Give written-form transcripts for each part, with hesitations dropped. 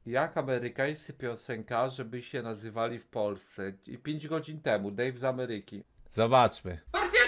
Jak amerykańscy piosenkarze by się nazywali w Polsce? 5 godzin temu, Dave z Ameryki. Zobaczmy.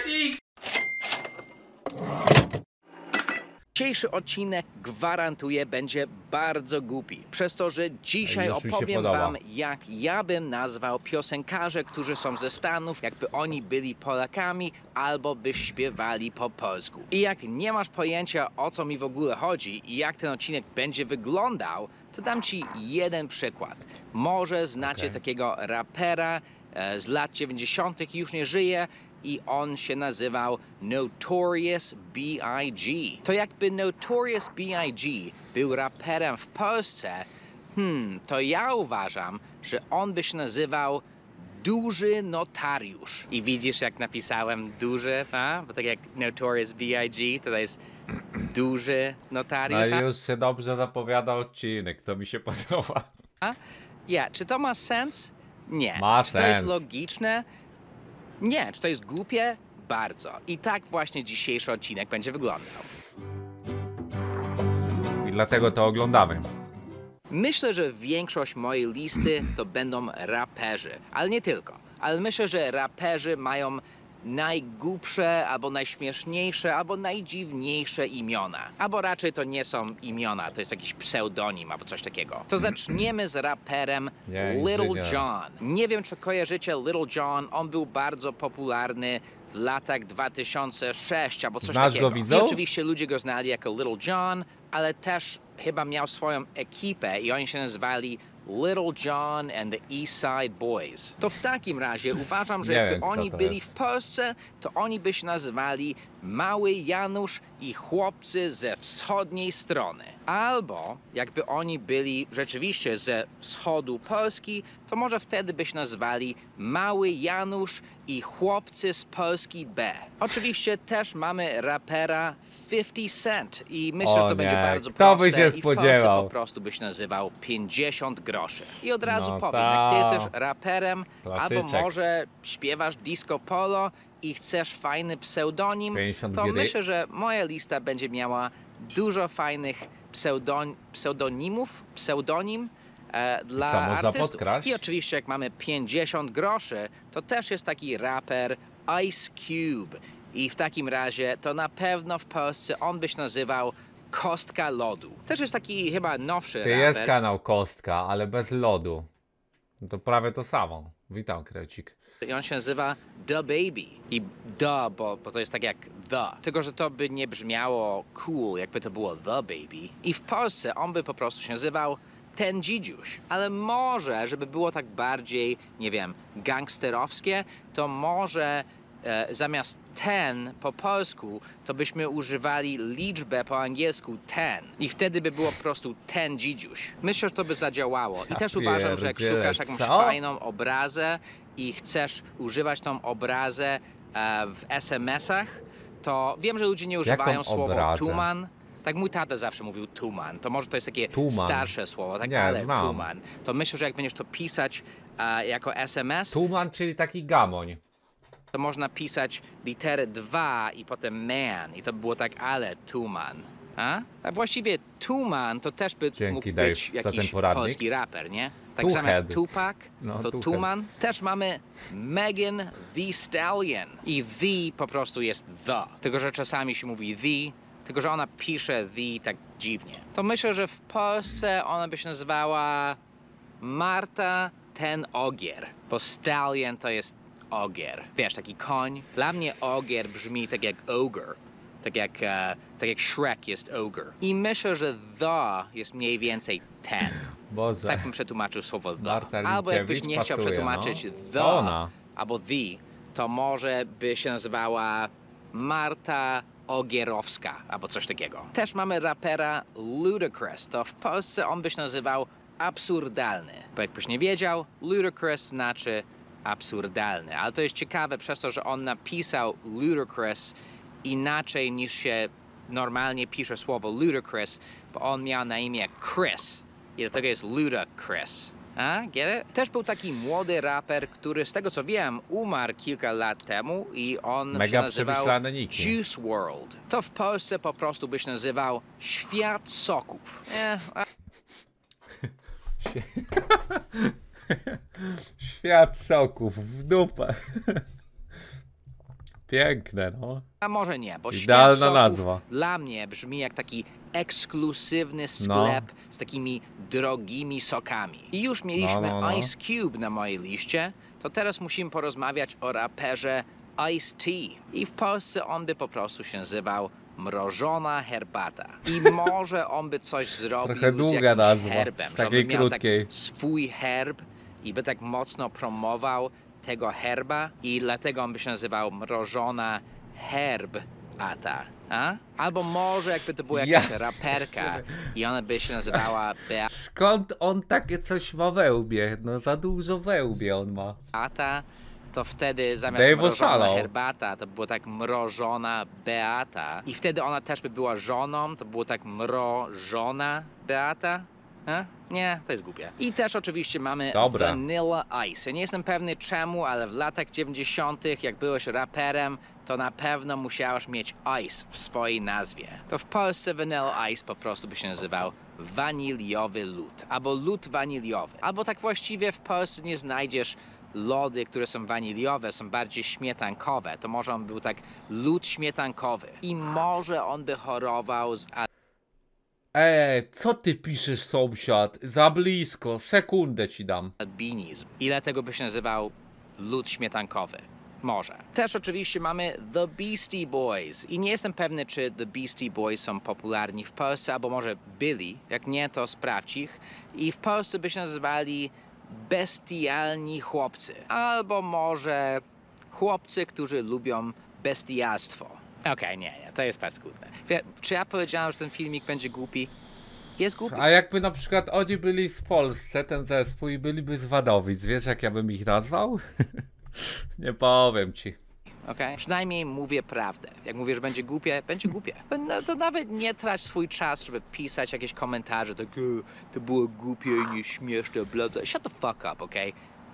Dzisiejszy odcinek, gwarantuję, będzie bardzo głupi. Przez to, że dzisiaj Już mi się opowiem podoba. wam, jak ja bym nazwał piosenkarzy, którzy są ze Stanów, jakby oni byli Polakami albo by śpiewali po polsku. I jak nie masz pojęcia, o co mi w ogóle chodzi i jak ten odcinek będzie wyglądał, to dam ci jeden przykład. Może znacie takiego rapera z lat 90., już nie żyje, i on się nazywał Notorious B.I.G. To jakby Notorious B.I.G. był raperem w Polsce, to ja uważam, że on by się nazywał Duży Notariusz. I widzisz, jak napisałem duży, a? Bo tak jak Notorious B.I.G. to jest Duży Notariusz. No i już się dobrze zapowiada odcinek, to mi się podoba. Czy to ma sens? Nie. Ma Czy to jest sens. logiczne? Nie. Czy to jest głupie? Bardzo. I tak właśnie dzisiejszy odcinek będzie wyglądał. I dlatego to oglądamy. Myślę, że większość mojej listy to będą raperzy, ale nie tylko. Ale myślę, że raperzy mają najgłupsze, albo najśmieszniejsze, albo najdziwniejsze imiona. Albo raczej to nie są imiona, to jest jakiś pseudonim albo coś takiego. To zaczniemy z raperem Little John. Nie wiem, czy kojarzycie Little John, on był bardzo popularny w latach 2006 albo coś Znasz takiego. go, I widzą? oczywiście ludzie go znali jako Little John, ale też chyba miał swoją ekipę i oni się nazywali Little John and the East Side Boys. To w takim razie uważam, że Nie jakby wiem, kto oni to byli jest. w Polsce, to oni by się nazywali Mały Janusz i chłopcy ze wschodniej strony. Albo jakby oni byli rzeczywiście ze wschodu Polski, to może wtedy by się nazywali Mały Janusz i chłopcy z Polski B. Oczywiście też mamy rapera 50 Cent i myślę, że to będzie bardzo kto by proste się i w Polsce spodziewał? po prostu by się nazywał 50 groszy. I od razu No powiem, jak ty ta. jesteś raperem, Klasyczek. albo może śpiewasz disco polo i chcesz fajny pseudonim, 50 to gry. myślę, że moja lista będzie miała dużo fajnych pseudonim dla co, można artystów. podkraść? I oczywiście jak mamy 50 groszy, to też jest taki raper Ice Cube. I w takim razie to na pewno w Polsce on by się nazywał Kostka Lodu. Też jest taki chyba nowszy Ty raper. jest kanał Kostka, ale bez lodu. No to prawie to samo. Witam, Krecik. I on się nazywa The Baby. I The, bo to jest tak jak The. Tylko, że to by nie brzmiało cool, jakby to było The Baby. I w Polsce on by po prostu się nazywał Ten Dzidziuś. Ale może, żeby było tak bardziej, nie wiem, gangsterowskie, to może zamiast ten po polsku, to byśmy używali liczbę po angielsku ten. I wtedy by było po prostu ten dzidziuś. Myślę, że to by zadziałało. I też uważam, że jak pierdzielę, szukasz jakąś co? fajną obrazę i chcesz używać tą obrazę w SMS-ach, to wiem, że ludzie nie używają słowa obrazę? tuman. Tak mój tata zawsze mówił tuman. To może to jest takie Tuman. starsze słowo, tak, Nie, ale znam. tuman. To myślę, że jak będziesz to pisać jako SMS, Tuman, czyli taki gamoń. to można pisać literę 2 i potem man. I to by było tak, ale Tuman. A właściwie Tuman to też by Dzięki, mógł Dave, być za ten jakiś poradnik. polski raper, nie? Tak Tuhead. zamiast Tupac, No, to Tuhead. Tuman. Też mamy Megan Thee Stallion. I The po prostu jest The. Tylko, że czasami się mówi The, tylko, że ona pisze The tak dziwnie. To myślę, że w Polsce ona by się nazywała Marta Ten Ogier. Bo Stallion to jest ogier. Wiesz, taki koń. Dla mnie ogier brzmi tak jak ogre. Tak jak Shrek jest ogre. I myślę, że the jest mniej więcej ten. Boże. Tak bym przetłumaczył słowo the. Marta Albo jakbyś Linkiewicz nie chciał pasuje, przetłumaczyć no. the To ona. albo the, to może by się nazywała Marta Ogierowska albo coś takiego. Też mamy rapera Ludacris. To w Polsce on by się nazywał absurdalny. Bo jakbyś nie wiedział, Ludacris znaczy absurdalny. Ale to jest ciekawe przez to, że on napisał Ludacris inaczej niż się normalnie pisze słowo Ludacris, bo on miał na imię Chris i dlatego jest Ludacris. Get it? Też był taki młody raper, który z tego co wiem umarł kilka lat temu i on Mega się nazywał przemyślane niki. Juice WRLD. To w Polsce po prostu byś nazywał Świat Soków. Świat soków w dupę. Piękne, no. A może nie, bo Idealna Świat Soków nazwa. dla mnie brzmi jak taki ekskluzywny sklep z takimi drogimi sokami. I już mieliśmy Ice Cube na mojej liście, to teraz musimy porozmawiać o raperze Ice-T. I w Polsce on by po prostu się nazywał Mrożona Herbata. I może on by coś zrobił Trochę z długa jakimś nazwa, herbem, z że on takiej by miał krótkiej. tak swój herb i by tak mocno promował tego herba i dlatego on by się nazywał Mrożona Herbata. A? Albo może jakby to była jakaś raperka i ona by się nazywała Skąd on takie coś ma we łbie? No za dużo we łbie on ma. Beata, to wtedy zamiast Dave mrożona oszalał. herbata, to było tak mrożona Beata. I wtedy ona też by była żoną, to było tak mrożona Beata. A? Nie, to jest głupie. I też oczywiście mamy Dobra. Vanilla Ice. Ja nie jestem pewny czemu, ale w latach 90., jak byłeś raperem, to na pewno musiałeś mieć Ice w swojej nazwie. To w Polsce Vanilla Ice po prostu by się nazywał waniliowy lód, albo lód waniliowy. Albo tak właściwie w Polsce nie znajdziesz lody, które są waniliowe, są bardziej śmietankowe. To może on był tak lód śmietankowy. I może on by chorował z Co ty piszesz, sąsiad? Za blisko, sekundę ci dam. albinizm. I dlatego by się nazywał lód śmietankowy. Może. Też oczywiście mamy The Beastie Boys. I nie jestem pewny, czy The Beastie Boys są popularni w Polsce, albo może byli. Jak nie, to sprawdź ich. I w Polsce by się nazywali bestialni chłopcy. Albo może chłopcy, którzy lubią bestialstwo. Okej, nie, to jest paskudne. Czy ja powiedziałem, że ten filmik będzie głupi? Jest głupi. A jakby na przykład oni byli z Polsce, ten zespół, i byliby z Wadowic, wiesz jak ja bym ich nazwał? Nie powiem ci. Okay? Przynajmniej mówię prawdę. Jak mówię, że będzie głupie, będzie głupie. No, to nawet nie trać swój czas, żeby pisać jakieś komentarze, tak to było głupie i nieśmieszne, bla bla. Shut the fuck up, okej?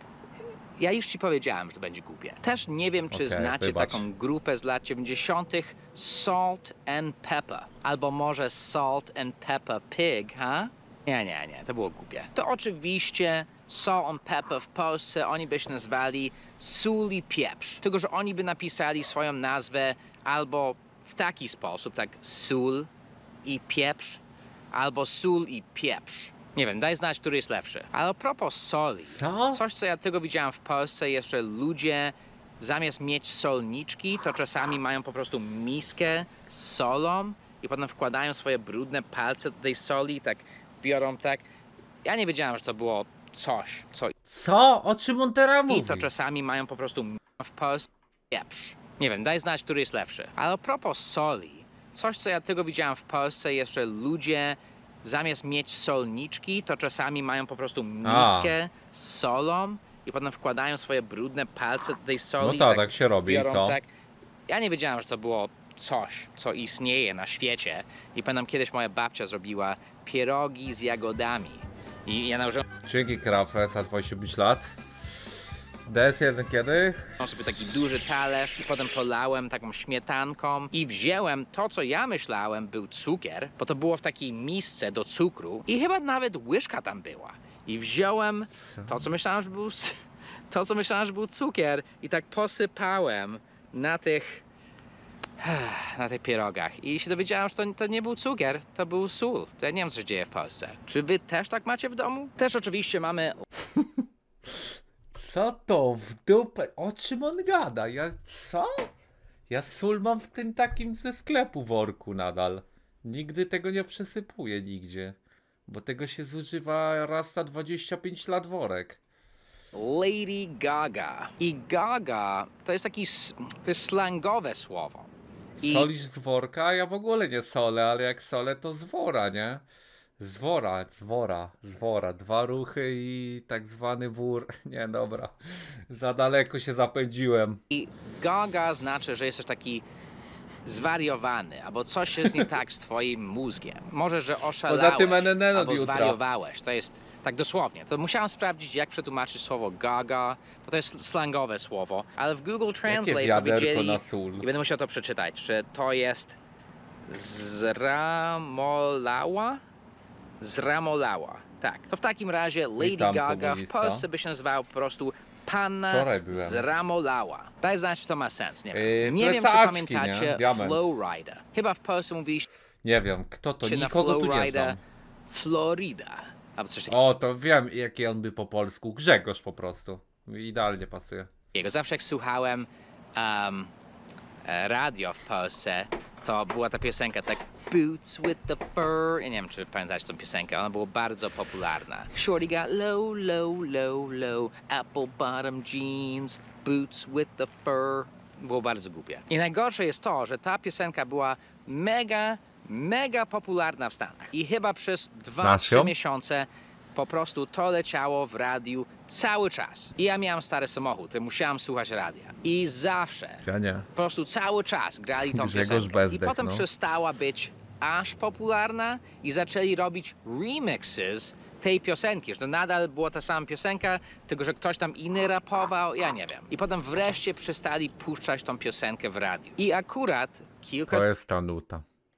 Ja już ci powiedziałem, że to będzie głupie. Też nie wiem, czy znacie wybacz. taką grupę z lat 90. Salt and Pepper. Albo może Salt and Pepper Pig, ha? Nie, to było głupie. To oczywiście Salt and Pepper w Polsce, oni by się nazwali Sól i Pieprz. Tylko, że oni by napisali swoją nazwę albo w taki sposób, tak sól i pieprz, albo sól i pieprz. Nie wiem, daj znać, który jest lepszy. Ale a propos soli. Co? Coś, co ja tego widziałem w Polsce, jeszcze ludzie zamiast mieć solniczki, to czasami mają po prostu miskę z solą i potem wkładają swoje brudne palce do tej soli i tak biorą tak. Ja nie wiedziałem, że to było coś, co Co? O czym on teraz mówi? i to czasami mają po prostu w Polsce pieprz. Nie wiem, daj znać, który jest lepszy. Ale a propos soli, coś, co ja tego widziałem w Polsce, jeszcze ludzie zamiast mieć solniczki, to czasami mają po prostu miskę z solą i potem wkładają swoje brudne palce do tej soli. No i tak się robi, biorą co? tak. Ja nie wiedziałem, że to było coś, co istnieje na świecie. I pamiętam, kiedyś moja babcia zrobiła pierogi z jagodami. I ja nałożyłem Dzięki Krafle za 25 lat. DS1 kiedy? sobie taki duży talerz i potem polałem taką śmietanką i wziąłem to, co ja myślałem był cukier, bo to było w takiej misce do cukru i chyba nawet łyżka tam była. I wziąłem to, co myślałem, że był cukier i tak posypałem na tych pierogach. I się dowiedziałem, że to nie był cukier, to był sól. To ja nie wiem, co się dzieje w Polsce. Czy wy też tak macie w domu? Też oczywiście mamy Co to w dupę? O czym on gada? Co? Ja sól mam w tym takim ze sklepu worku nadal. Nigdy tego nie przesypuję nigdzie. Bo tego się zużywa raz na 25 lat worek. Lady Gaga. I Gaga to jest to jest slangowe słowo. Solisz z worka? Ja w ogóle nie solę, ale jak solę to z wora, nie? Z wora. Dwa ruchy i tak zwany wór. Nie, dobra. Za daleko się zapędziłem. I Gaga znaczy, że jesteś taki zwariowany, albo coś jest nie tak z twoim mózgiem. Może, że oszalałeś, Poza tym NNN od albo jutra. zwariowałeś. To jest tak dosłownie. To musiałem sprawdzić, jak przetłumaczyć słowo Gaga, bo to jest slangowe słowo, ale w Google Jakie Translate wiaderko powiedzieli, na sól? i będę musiał to przeczytać, że to jest zramolała. Tak. To w takim razie Lady Witam, Gaga w komunista. Polsce by się nazywała po prostu Panna Wczoraj byłem. z Ramolała. Daj znać, czy to ma sens. Nie wiem, nie wiem czy plecaczki, nie? pamiętacie Diament. Flowrider. Chyba w Polsce mówiliście Nie wiem, kto to, na nikogo tu nie Flowrider znam. Florida. Albo coś takiego. O, to wiem, jaki on by po polsku. Grzegorz po prostu. Idealnie pasuje. Zawsze jak słuchałem radio w Polsce, to była ta piosenka tak Boots with the fur. Ja nie wiem, czy pamiętacie tą piosenkę, ona była bardzo popularna. Shorty got low, low, low, low, apple bottom jeans, boots with the fur. Było bardzo głupie. I najgorsze jest to, że ta piosenka była mega popularna w Stanach. I chyba przez Znasz 2-3 ją? miesiące po prostu to leciało w radiu cały czas. I ja miałem stary samochód, i musiałem słuchać radia. I zawsze, Ja nie. po prostu cały czas grali tą Grzegorz piosenkę. Bezdech, I potem no. przestała być aż popularna i zaczęli robić remixes tej piosenki, że to nadal była ta sama piosenka, tylko że ktoś tam inny rapował, ja nie wiem. I potem wreszcie przestali puszczać tą piosenkę w radiu. I akurat kilka To jest ta nuta.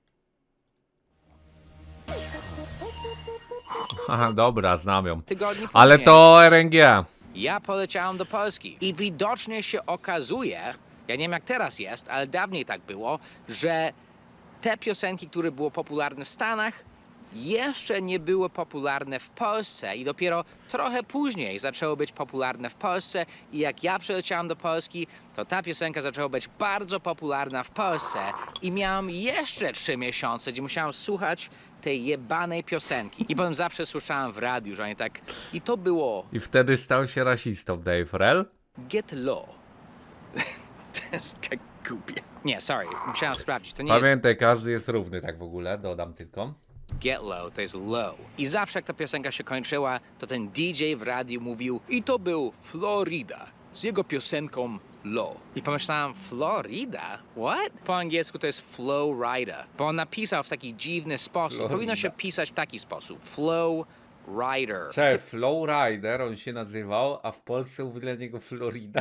Aha, dobra, znam ją. tygodni Ale później to RNG. ja poleciałem do Polski i widocznie się okazuje, ja nie wiem jak teraz jest, ale dawniej tak było, że te piosenki, które były popularne w Stanach, jeszcze nie były popularne w Polsce i dopiero trochę później zaczęły być popularne w Polsce i jak ja przyleciałem do Polski, to ta piosenka zaczęła być bardzo popularna w Polsce i miałem jeszcze 3 miesiące, gdzie musiałem słuchać tej jebanej piosenki. I potem zawsze słyszałem w radiu, że oni tak... I to było I wtedy stał się rasistą, Dave Rel. Get Low. To jest tak głupie. Nie, sorry, musiałem sprawdzić. To nie jest Pamiętaj, każdy jest równy, tak w ogóle, dodam tylko. Get Low, to jest low. I zawsze jak ta piosenka się kończyła, to ten DJ w radiu mówił i to był Florida z jego piosenką Low. I pomyślałem, Florida? What? Po angielsku to jest Flow Rider, bo on napisał w taki dziwny sposób. Florida. Powinno się pisać w taki sposób. Flow Rider. Cześć, Flowrider on się nazywał, a w Polsce mówili na niego Florida.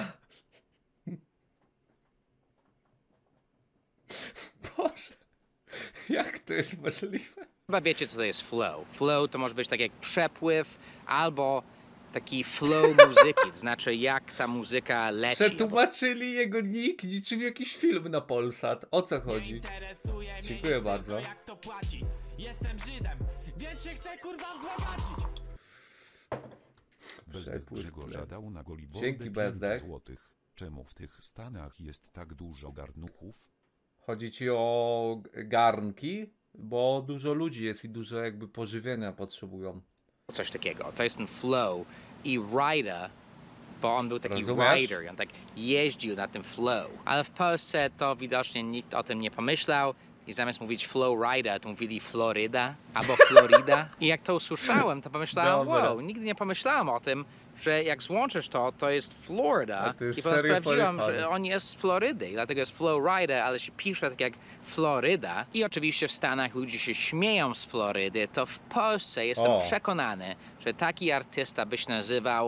Boże, jak to jest możliwe? Chyba wiecie, co to jest flow. Flow to może być tak jak przepływ albo taki flow muzyki, to znaczy jak ta muzyka leci. Przetłumaczyli jego nick niczym jakiś film na Polsat. O co chodzi? Dziękuję bardzo. Jestem Żydem, więc się chcę kurwa wzbogacić. Bezdech Przepływ, Grzegorza dał na Golibordę Dzięki, 5 Bezdech. złotych. Czemu w tych Stanach jest tak dużo garnuchów? Chodzi ci o garnki? Bo dużo ludzi jest i dużo jakby pożywienia potrzebują. Coś takiego. To jest ten flow. I rider, bo on był taki Rozumiesz? rider i on tak jeździł na tym flow. Ale w Polsce to widocznie nikt o tym nie pomyślał i zamiast mówić flow rider, to mówili Floryda albo Florida. I jak to usłyszałem, to pomyślałem, Dobra. wow, nigdy nie pomyślałem o tym, że jak złączysz to, to jest Florida. A to jest I potem serio sprawdziłam, pojechane. że on jest z Florydy i dlatego jest flow rider, ale się pisze tak jak Floryda. I oczywiście w Stanach ludzie się śmieją z Florydy, to w Polsce jestem O. przekonany, że taki artysta by się nazywał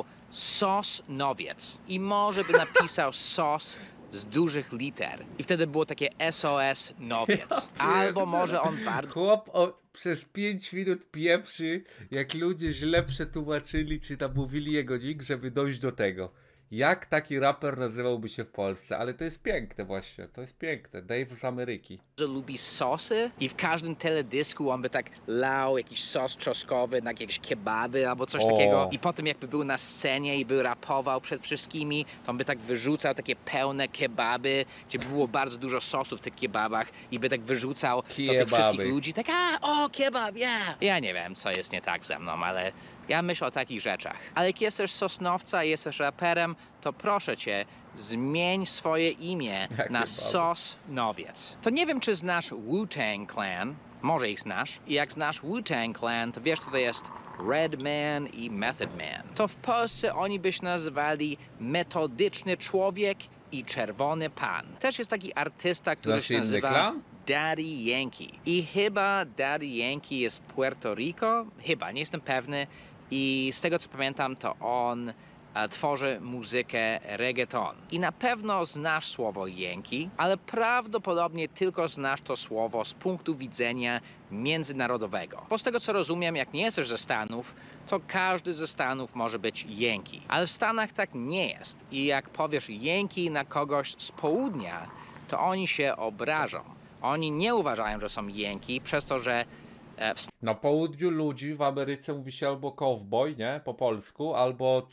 Sosnowiec. I może by napisał sos z dużych liter. I wtedy było takie SOS Nowiec. Albo może on bardzo... Chłop przez 5 minut pieprzy, jak ludzie źle przetłumaczyli, czy tam mówili jego nick, żeby dojść do tego. Jak taki raper nazywałby się w Polsce? Ale to jest piękne właśnie, to jest piękne. Dave z Ameryki. lubi sosy i w każdym teledysku on by tak lał jakiś sos czosnkowy na jakieś kebaby albo coś O. takiego i potem jakby był na scenie i by rapował przed wszystkimi, to on by tak wyrzucał takie pełne kebaby, gdzie było bardzo dużo sosu w tych kebabach i by tak wyrzucał do tych Kebaby. wszystkich ludzi, tak o kebab, yeah. Ja nie wiem co jest nie tak ze mną, ale ja myślę o takich rzeczach. Ale jak jesteś Sosnowca i jesteś raperem, to proszę cię, zmień swoje imię Jakie na baby? Sosnowiec. To nie wiem, czy znasz Wu-Tang Clan. Może ich znasz. I jak znasz Wu-Tang Clan, to wiesz, kto to jest Redman i Method Man. To w Polsce oni byś nazywali Metodyczny Człowiek i Czerwony Pan. Też jest taki artysta, który Znasz się inny nazywa klan? Daddy Yankee. I chyba Daddy Yankee jest Puerto Rico? Chyba, nie jestem pewny. I z tego co pamiętam, to on tworzy muzykę reggaeton. I na pewno znasz słowo jęki, ale prawdopodobnie tylko znasz to słowo z punktu widzenia międzynarodowego. Bo z tego co rozumiem, jak nie jesteś ze Stanów, to każdy ze Stanów może być jęki. Ale w Stanach tak nie jest. I jak powiesz jęki na kogoś z południa, to oni się obrażą. Oni nie uważają, że są jęki, przez to, że Na południu ludzi w Ameryce mówi się albo cowboy, nie? Po polsku, albo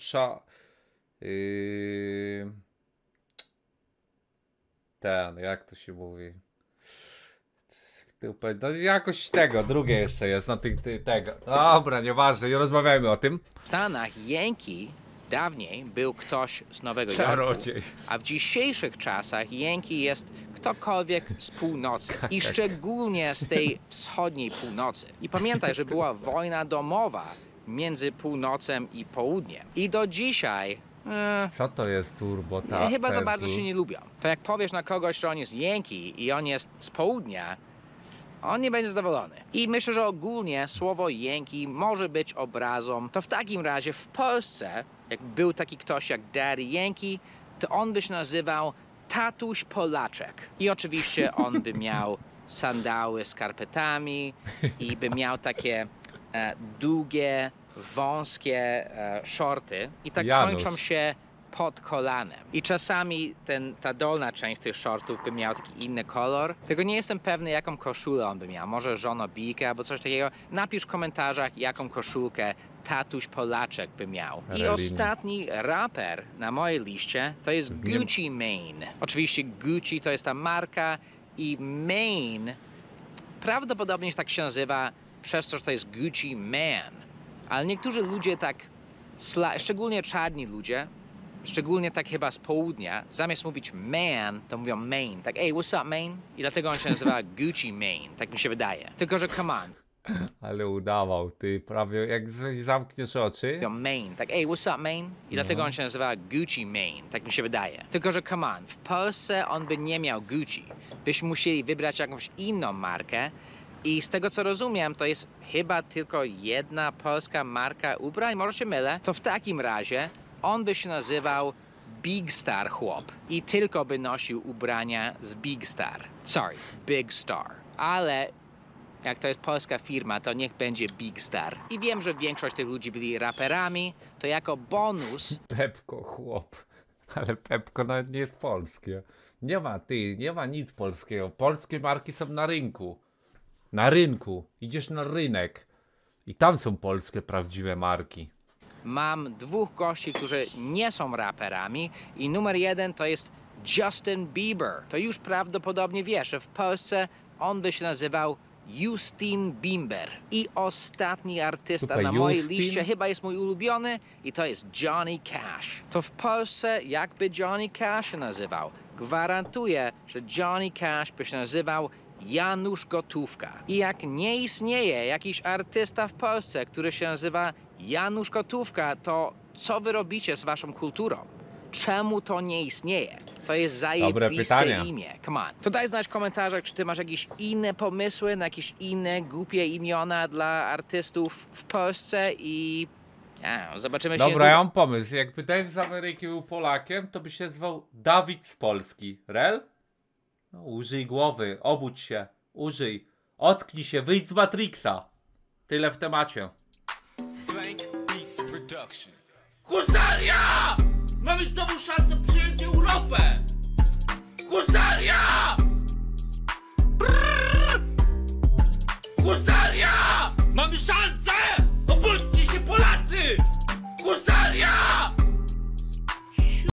ten, jak to się mówi? No jakoś tego, drugie jeszcze jest na tego. Dobra, nieważne, nie rozmawiajmy o tym. w Stanach jęki dawniej był ktoś z Nowego Jorku, Czarodziej. a w dzisiejszych czasach jęki jest ktokolwiek z północy i szczególnie z tej wschodniej północy. I pamiętaj, że była wojna domowa między północem i południem. I do dzisiaj Co to jest turbo? chyba za bardzo się nie lubią. To jak powiesz na kogoś, że on jest jęki i on jest z południa, on nie będzie zadowolony. I myślę, że ogólnie słowo jęki może być obrazą. To w takim razie w Polsce, jak był taki ktoś jak Daddy Yankee, to on by się nazywał Tatuś Polaczek. I oczywiście on by miał sandały z skarpetami i by miał takie długie, wąskie shorty i tak Janusz. kończą się pod kolanem. I czasami ta dolna część tych shortów by miał taki inny kolor. Tylko nie jestem pewny, jaką koszulę on by miał. Może żonobijkę albo coś takiego. Napisz w komentarzach, jaką koszulkę Tatuś Polaczek by miał. I Reliny. ostatni raper na mojej liście to jest Gucci Mane. Oczywiście Gucci to jest ta marka i Mane prawdopodobnie tak się nazywa przez to, że to jest Gucci Man. Ale niektórzy ludzie tak, szczególnie czarni ludzie, szczególnie tak chyba z południa, zamiast mówić man, to mówią Maine. Tak, hey, what's up, Maine? I dlatego on się nazywa Gucci Mane, tak mi się wydaje. Tylko, że come on, Ale udawał, ty prawie jak zamkniesz oczy. mówią Maine. Tak, hey, what's up, Maine? I dlatego on się nazywa Gucci Mane, tak mi się wydaje. Tylko, że come on, w Polsce on by nie miał Gucci. Byśmy musieli wybrać jakąś inną markę. I z tego co rozumiem, to jest chyba tylko jedna polska marka ubrań, może się mylę. To w takim razie on by się nazywał Big Star Chłop i tylko by nosił ubrania z Big Star. Sorry, Big Star. Ale jak to jest polska firma, to niech będzie Big Star. I wiem, że większość tych ludzi byli raperami, to jako bonus Pepko, chłop. Ale Pepko nawet nie jest polskie. Nie ma nic polskiego. Polskie marki są na rynku. Na rynku. Idziesz na rynek. I tam są polskie prawdziwe marki. mam dwóch gości, którzy nie są raperami i numer jeden to jest Justin Bieber. To już prawdopodobnie wiesz, że w Polsce on by się nazywał Justin Bieber. I ostatni artysta Tutaj na mojej Justin? liście chyba jest mój ulubiony i to jest Johnny Cash. To w Polsce jakby Johnny Cash się nazywał? Gwarantuję, że Johnny Cash by się nazywał Janusz Gotówka. I jak nie istnieje jakiś artysta w Polsce, który się nazywa Janusz Gotówka, to co wy robicie z waszą kulturą? Czemu to nie istnieje? To jest zajebiste pytanie. imię. Come on. To daj znać w komentarzach, czy ty masz jakieś inne pomysły na jakieś inne głupie imiona dla artystów w Polsce i zobaczymy się. Dobra, ja mam pomysł. Jakby Dave z Ameryki był Polakiem, to by się zwał Dawid z Polski. Rel? No, użyj głowy, obudź się, użyj. Ocknij się, wyjdź z Matrixa. Tyle w temacie. Blank Beats Production. Husaria! Mamy znowu szansę przyjąć Europę! Husaria! Brrr! Husaria! Mamy szansę!